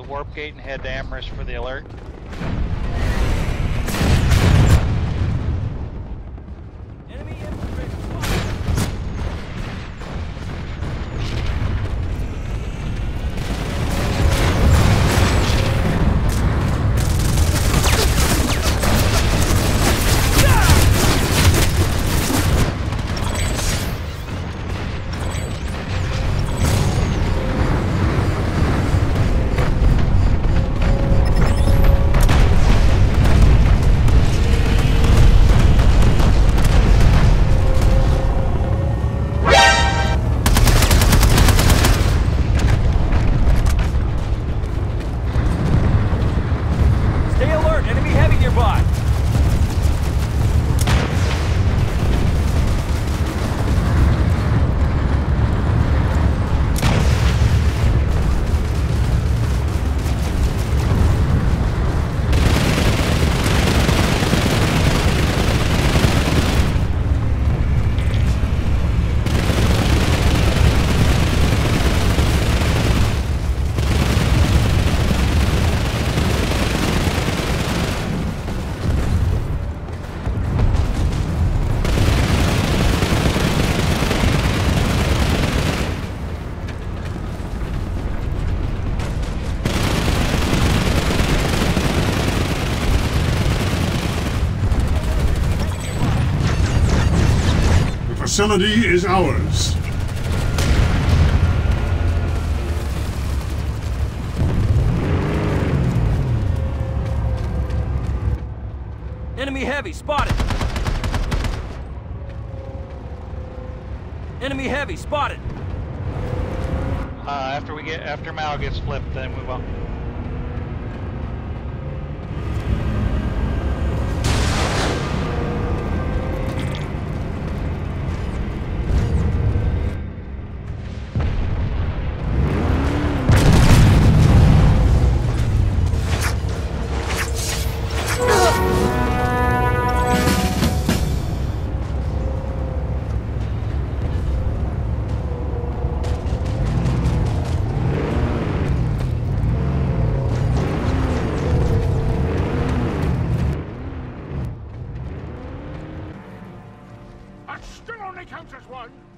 warp gate and head to Amherst for the alert. Enemy infantry spotted. The facility is ours. Enemy heavy spotted. Enemy heavy spotted. After Mal gets flipped, then move on. Still only counts as one.